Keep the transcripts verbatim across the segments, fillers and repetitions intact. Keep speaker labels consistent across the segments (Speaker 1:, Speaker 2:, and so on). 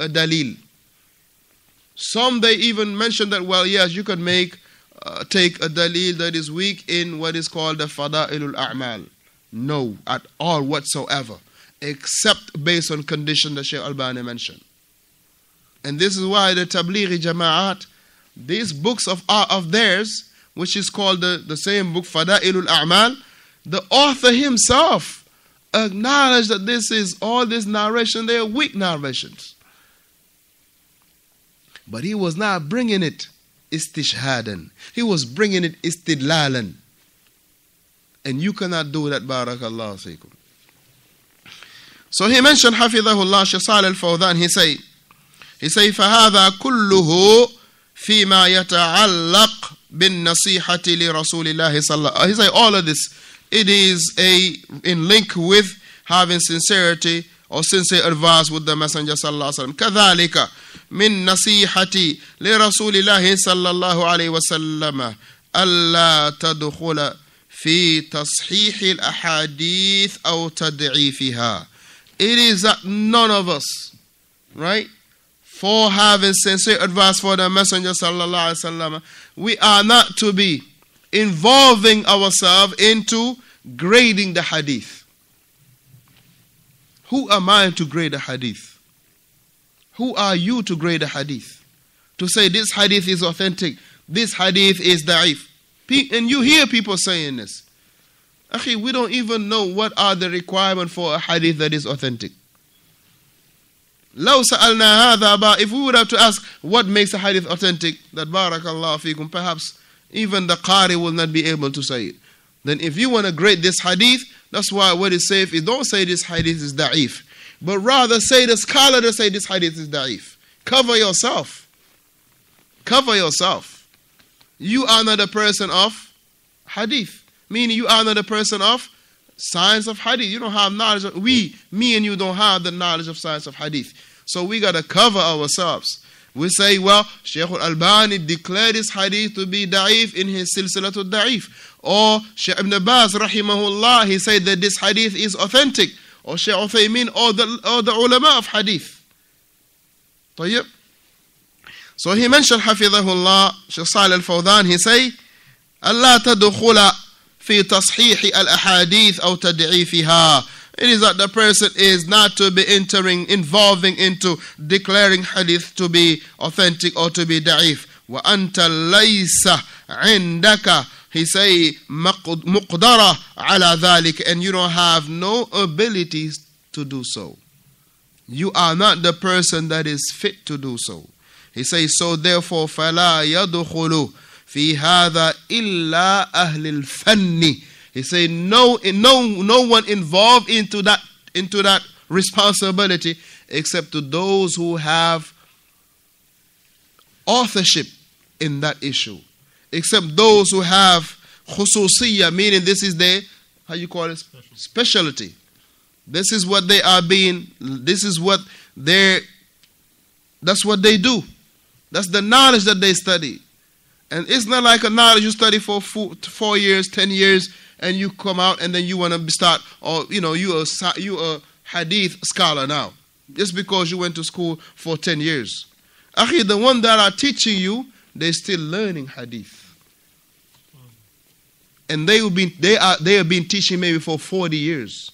Speaker 1: a dalil. Some they even mention that, well, yes, you could make, uh, take a dalil that is weak in what is called the fada'ilul a'mal. No, at all whatsoever, except based on condition that Shaykh Albani mentioned. And this is why the Tablighi Jama'at, these books of of theirs, which is called the, the same book, Fada'ilul A'mal, the author himself acknowledged that this is all this narration, they are weak narrations. But he was not bringing it istishhadan. He was bringing it istidlalan. And you cannot do that, barakallahu fikum. So he mentioned, Hafidhahullah, Shaykh Salih al-Fawzan, he say, he say, فَهَذَا كُلُّهُ فِي مَا يَتَعَلَّقْ بِالنَّصِيحَةِ لِرَسُولِ اللَّهِ صَلَّى اللَّهِ. He say, all of this, it is a in link with having sincerity or sincere advice with the Messenger sallallahu alaihi wasallam. كذلك من نصيحتي لرسول الله صلى الله عليه وسلم ألا تدخل في تصحيح الأحاديث أو تضعيفها. It is that none of us, right, for having sincere advice for the Messenger sallallahu alaihi wasallam, we are not to be involving ourselves into grading the hadith. Who am I to grade a hadith? Who are you to grade a hadith? To say this hadith is authentic, this hadith is da'if. And you hear people saying this. Akhi, we don't even know what are the requirements for a hadith that is authentic. لو سألنا هذا با, if we would have to ask what makes a hadith authentic, that barakallahu fikum, perhaps even the qari will not be able to say it. Then if you want to grade this hadith, that's why what is safe is don't say this hadith is da'if, but rather say the scholar to say this hadith is da'if. Cover yourself. Cover yourself. You are not a person of hadith, meaning you are not a person of science of hadith. You don't have knowledge of, we, me and you don't have the knowledge of science of hadith. So we got to cover ourselves. We say, well, Shaykh al-Albani declared this hadith to be da'if in his silsilatul da'if. Or Shaykh Ibn Baz, rahimahullah, he said that this hadith is authentic. Or Shaykh Uthaymin, or the, or the ulama of hadith. طيب. So he mentioned, Hafidhahullah, Shaykh Salih al-Fawzan, he say, Allah tadkhula fi tasheeh al-ahadith aw tad'ifiha. It is that the person is not to be entering, involving into declaring hadith to be authentic or to be da'if. Wa anta laysa indaka, he say, muqdara ala dhalik, and you don't have no abilities to do so. You are not the person that is fit to do so. He says, so therefore, فَلَا يَدْخُلُ فِي هَذَا إِلَّا أَهْلِ الْفَنِّ. He said, no, no, no one involved into that, into that responsibility except to those who have authorship in that issue. Except those who have khususiyya, meaning this is their, how you call it? Special. Specialty. This is what they are being, this is what they're, that's what they do. That's the knowledge that they study. And it's not like a knowledge you study for four, four years, ten years, and you come out and then you want to start, or you know, you are you a hadith scholar now, just because you went to school for ten years. Akhi, the one that are teaching you, they're still learning hadith, and they will be they are they have been teaching maybe for forty years.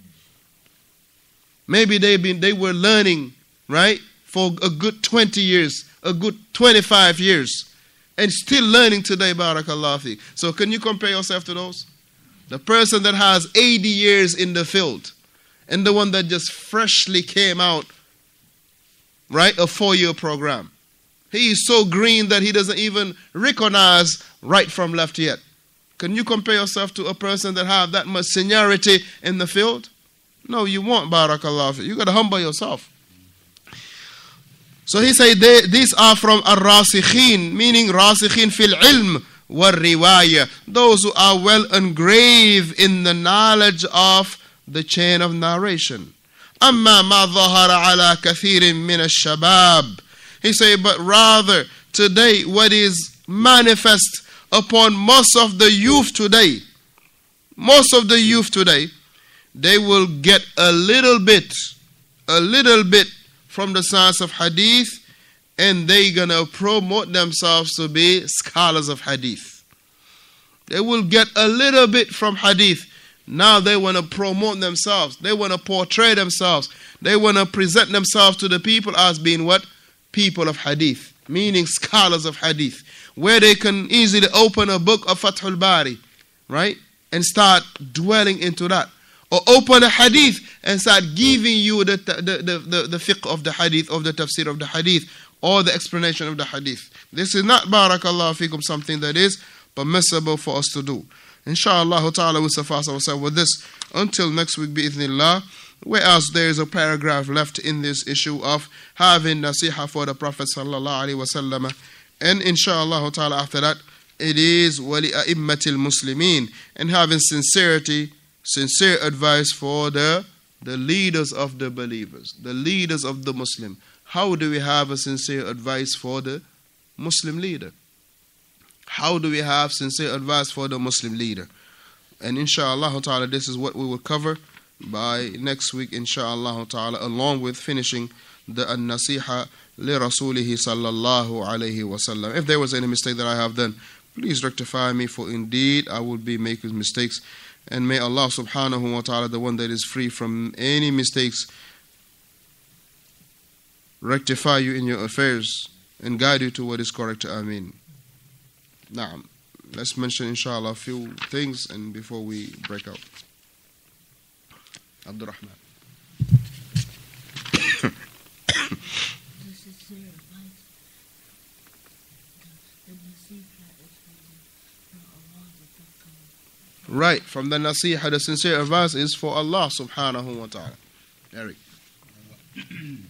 Speaker 1: Maybe they've been they were learning right for a good twenty years, a good twenty-five years, and still learning today. Barakallahu fi. So can you compare yourself to those? The person that has eighty years in the field and the one that just freshly came out, right, a four-year program. He is so green that he doesn't even recognize right from left yet. Can you compare yourself to a person that have that much seniority in the field? No, you won't, barakallah. You got to humble yourself. So he said they, these are from ar-rasikhin, meaning rasikhin fil ilm wal-riwayah, those who are well engraved in the knowledge of the chain of narration. Amma ma dhahara ala kathirin min ash-shabab. He said, but rather today what is manifest upon most of the youth today, most of the youth today, they will get a little bit, a little bit from the science of hadith, and they're going to promote themselves to be scholars of hadith. They will get a little bit from hadith. Now they want to promote themselves. They want to portray themselves. They want to present themselves to the people as being what? People of hadith, meaning scholars of hadith, where they can easily open a book of Fathul Bari, right, and start dwelling into that. Or open a hadith and start giving you the, the, the, the, the fiqh of the hadith, of the tafsir of the hadith, or the explanation of the hadith. This is not, barakallahu fikum, something that is permissible for us to do. Inshallah ta'ala, we'll suffice ourselves with this until next week, bi'ithnillah. Whereas there is a paragraph left in this issue of having nasiha for the Prophet sallallahu alaihi wasallam. And inshallah ta'ala, after that, it is wali a'immatil muslimin, and having sincerity, sincere advice for the, the leaders of the believers, the leaders of the Muslim. How do we have a sincere advice for the Muslim leader? How do we have sincere advice for the Muslim leader? And inshallah ta'ala, this is what we will cover by next week, inshallah ta'ala, along with finishing the an-nasiha li rasulihi sallallahu alayhi wasallam. If there was any mistake that I have done, please rectify me, for indeed I will be making mistakes. And may Allah subhanahu wa ta'ala, the one that is free from any mistakes, rectify you in your affairs and guide you to what is correct. Ameen. Naam. Let's mention inshallah a few things and before we break out. Abdul Rahman. Right, from the nasiha, the sincere advice is for Allah subhanahu wa ta'ala. Eric.
Speaker 2: um,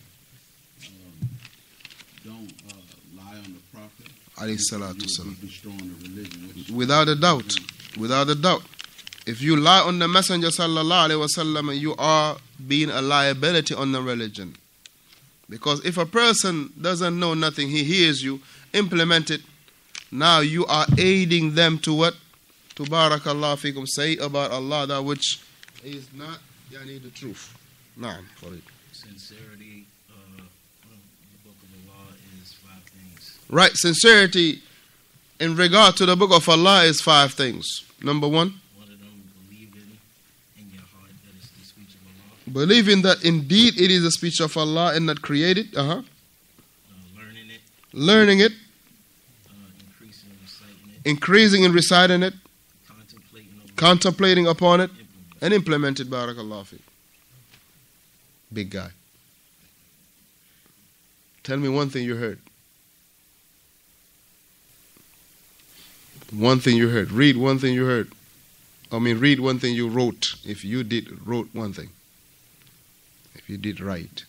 Speaker 2: don't uh, lie on the Prophet.
Speaker 1: Alayhi salatu salam.
Speaker 2: Destroying the religion.
Speaker 1: Without a doubt. Without a doubt. If you lie on the Messenger sallallahu alayhi wa sallam, you are being a liability on the religion. Because if a person doesn't know nothing, he hears you, implement it, now you are aiding them to what? To barakallah fikum, say about Allah that which is not yani the truth. Naam, for it.
Speaker 3: Sincerity, uh, the book of Allah is five things.
Speaker 1: Right, sincerity in regard to the book of Allah is five things. Number one,
Speaker 3: One of them, believing in your heart that it's the speech of Allah.
Speaker 1: believing that indeed it is the speech of Allah and not created. Uh-huh.
Speaker 3: Uh, learning it,
Speaker 1: Learning it,
Speaker 3: uh, increasing and reciting it,
Speaker 1: increasing and reciting it,
Speaker 3: contemplating over
Speaker 1: contemplating upon it,
Speaker 3: implement.
Speaker 1: and implement it. Barakallah fi. Big guy. Tell me one thing you heard. One thing you heard. Read one thing you heard. I mean, read one thing you wrote. If you did wrote one thing. If you did write.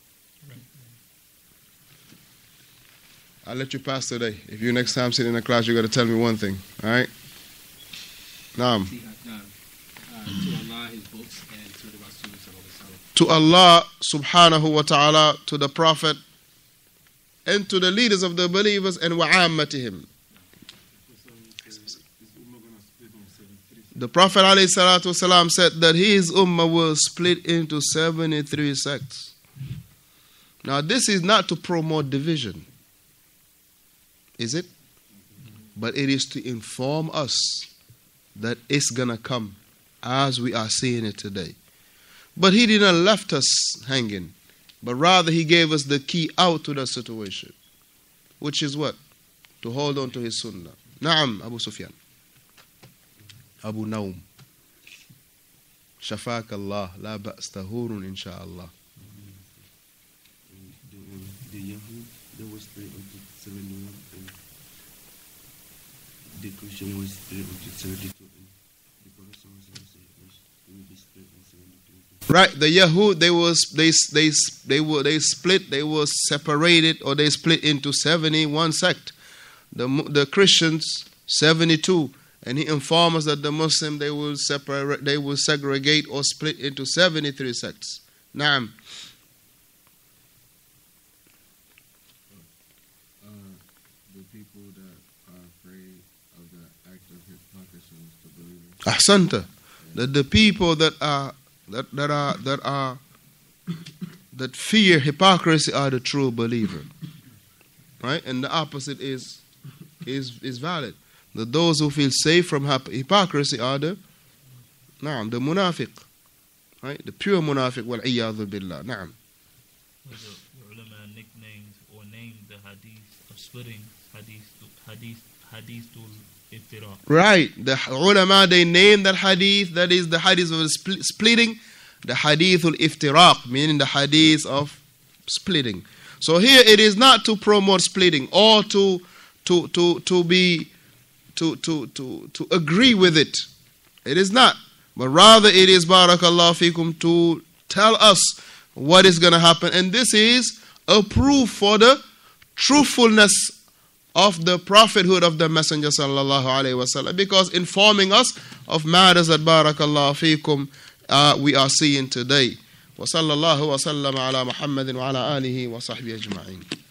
Speaker 1: I'll let you pass today. If you next time sit in a class, you got to tell me one thing. All right? Naam.
Speaker 3: Uh, to Allah, His books, and to the Rasul sallallahu alaihi wasallam.
Speaker 1: To Allah subhanahu wa ta'ala, to the Prophet, and to the leaders of the believers, and wa'ammatihim. The Prophet alayhi salatu wasalam said that his ummah will split into seventy-three sects. Now this is not to promote division, is it? But it is to inform us that it's gonna come as we are seeing it today. But he didn't left us hanging, but rather he gave us the key out to the situation, which is what? To hold on to his sunnah. Naam, Abu Sufyan. Abu Naum. Shafak Allah, la ba's tahurun insha'Allah.
Speaker 4: The, the Yahud, they were split into seventy-one, and the Christian was split into seventy-two, and the Prophet will be split into seventy-two.
Speaker 1: Right, the Yahud, they was they they they were they split, they were separated, or they split into seventy-one sect. The the Christians seventy-two. And he informed us that the Muslim, they will separate, they will segregate or split into seventy-three sects. Naam.
Speaker 5: Uh, the people that are afraid of the act of hypocrisy is the believers.
Speaker 1: Ahsanta. That the people that are that, that are that are that fear hypocrisy are the true believer. Right? And the opposite is is is valid. That those who feel safe from hypocrisy are the Naam, the munafiq. Right? The pure munafiq, wal-iyadhu billah. Naam.
Speaker 3: The, the ulama nicknamed or named the hadith of splitting hadith hadith hadithul iftiraq.
Speaker 1: Right. The ulama, they name that hadith, that is the hadith of spl- splitting, the hadithul iftiraq, meaning the hadith of splitting. So here it is not to promote splitting or to to to to be to to to to agree with it. It is not. But rather it is, barakallahu fikum, to tell us what is going to happen. And this is a proof for the truthfulness of the prophethood of the Messenger sallallahu alayhi wasallam, because informing us of matters that, barakallahu fikum, uh, we are seeing today. Wa sallallahu wa sallam ala Muhammadin wa ala alihi wa sahbihi ajma'in.